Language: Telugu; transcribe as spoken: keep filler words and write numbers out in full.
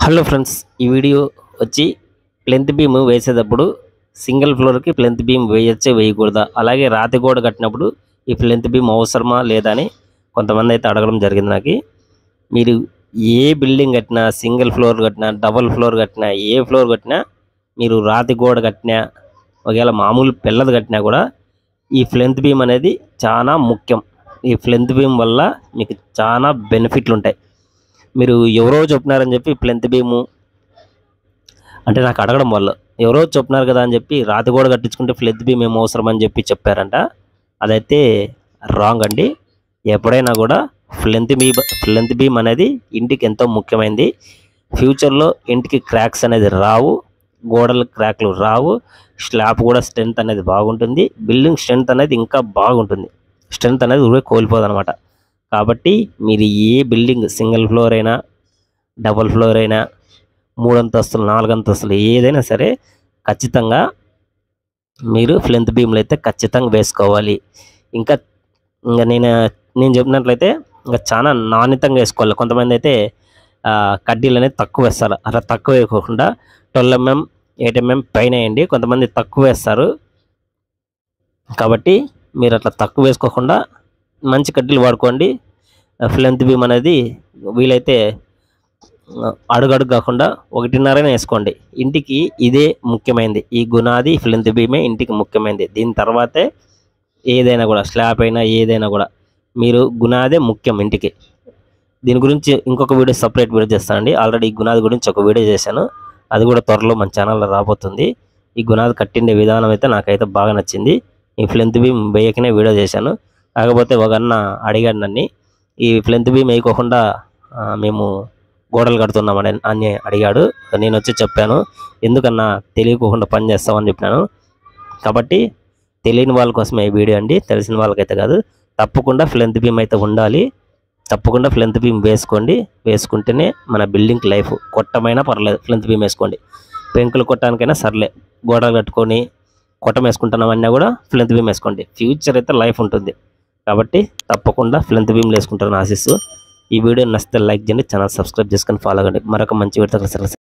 హలో ఫ్రెండ్స్, ఈ వీడియో వచ్చి ప్లెంత్ బీమ్ వేసేటప్పుడు సింగిల్ ఫ్లోర్కి ప్లెంత్ బీమ్ వేయచ్చే వేయకూడదా, అలాగే రాతి గోడ కట్టినప్పుడు ఈ ప్లెంత్ బీమ్ అవసరమా లేదా అని కొంతమంది అయితే అడగడం జరిగింది. నాకు మీరు ఏ బిల్డింగ్ కట్టినా, సింగిల్ ఫ్లోర్ కట్టినా, డబుల్ ఫ్లోర్ కట్టినా, ఏ ఫ్లోర్ కట్టినా, మీరు రాతి గోడ కట్టినా, ఒకవేళ మామూలు పిల్లది కట్టినా కూడా ఈ ప్లెంత్ బీమ్ అనేది చాలా ముఖ్యం. ఈ ప్లెంత్ బీమ్ వల్ల మీకు చాలా బెనిఫిట్లు ఉంటాయి. మీరు ఎవరో చెప్తున్నారని చెప్పి ప్లెంత్ బీము అంటే నాకు అడగడం వల్ల ఎవరో చెప్తున్నారు కదా అని చెప్పి రాతి గోడ కట్టించుకుంటే ప్లెంత్ బీమ్ ఏం అవసరం అని చెప్పి చెప్పారంట. అదైతే రాంగ్ అండి. ఎప్పుడైనా కూడా ప్లెంత్ బీమ్ ప్లెంత్ బీమ్ అనేది ఇంటికి ఎంతో ముఖ్యమైనది. ఫ్యూచర్లో ఇంటికి క్రాక్స్ అనేది రావు, గోడలు క్రాక్లు రావు, స్లాబ్ కూడా స్ట్రెంత్ అనేది బాగుంటుంది, బిల్డింగ్ స్ట్రెంత్ అనేది ఇంకా బాగుంటుంది. స్ట్రెంత్ అనేది ఊరే కోల్పోదు అనమాట. కాబట్టి మీరు ఏ బిల్డింగ్ సింగిల్ ఫ్లోర్ అయినా, డబుల్ ఫ్లోర్ అయినా, మూడు అంతస్తులు, నాలుగు అంతస్తులు ఏదైనా సరే ఖచ్చితంగా మీరు ప్లెంత్ బీమ్లు అయితే ఖచ్చితంగా వేసుకోవాలి. ఇంకా ఇంకా నేను నేను చెప్పినట్లయితే ఇంకా చాలా నాణ్యతంగా వేసుకోవాలి. కొంతమంది అయితే కడ్డీలు అనేది తక్కువ వేస్తారు. అలా తక్కువ వేయకుండా ట్వెల్వ్ ఎంఎం ఎయిట్ ఎంఎం పైన వేయండి. కొంతమంది తక్కువ వేస్తారు. కాబట్టి మీరు అట్లా తక్కువ వేసుకోకుండా మంచి కడ్డీలు వాడుకోండి. ప్లెంత్ బీమ్ అనేది వీలైతే అడుగడుగు కాకుండా ఒకటిన్నరనే వేసుకోండి. ఇంటికి ఇదే ముఖ్యమైనది. ఈ గునాది ప్లెంత్ బీమే ఇంటికి ముఖ్యమైనది. దీని తర్వాతే ఏదైనా కూడా స్లాబ్ అయినా ఏదైనా కూడా మీరు గునాదే ముఖ్యం ఇంటికి. దీని గురించి ఇంకొక వీడియో సపరేట్ వీడియో చేస్తానండి. ఆల్రెడీ ఈ గునాది గురించి ఒక వీడియో చేశాను, అది కూడా త్వరలో మన ఛానల్లో రాబోతుంది. ఈ గునాది కట్టిండే విధానం అయితే నాకైతే బాగా నచ్చింది. ఈ ప్లెంత్ బీమ్ వేయకనే వీడియో చేశాను. కాకపోతే ఒక అన్న అడిగాడు నన్ను, ఈ ప్లెంత్ బీమ్ వేయకోకుండా మేము గోడలు కడుతున్నామని అని అడిగాడు. నేను వచ్చి చెప్పాను, ఎందుకన్నా తెలియకోకుండా పని చేస్తామని చెప్పినాను. కాబట్టి తెలియని వాళ్ళ కోసమే ఈ వీడియో అండి, తెలిసిన వాళ్ళకైతే కాదు. తప్పకుండా ప్లెంత్ బీమ్ అయితే ఉండాలి. తప్పకుండా ప్లెంత్ బీమ్ వేసుకోండి. వేసుకుంటేనే మన బిల్డింగ్ లైఫ్. కొట్టమైనా పర్లేదు, ప్లెంత్ బీమ్ వేసుకోండి. పెంకులు కొట్టడానికైనా సర్లే, గోడలు కట్టుకొని కొట్టం వేసుకుంటున్నామన్నా కూడా ప్లెంత్ బీమ్ వేసుకోండి. ఫ్యూచర్ అయితే లైఫ్ ఉంటుంది. కాబట్టి తప్పకుండా ప్లెంత్ బీమ్లు వేసుకుంటారని ఆశిస్తూ ఈ వీడియో నచ్చితే లైక్ చేయండి, ఛానల్ సబ్స్క్రైబ్ చేసుకొని ఫాలో అవ్వండి. మరొక మంచి వీడియోతో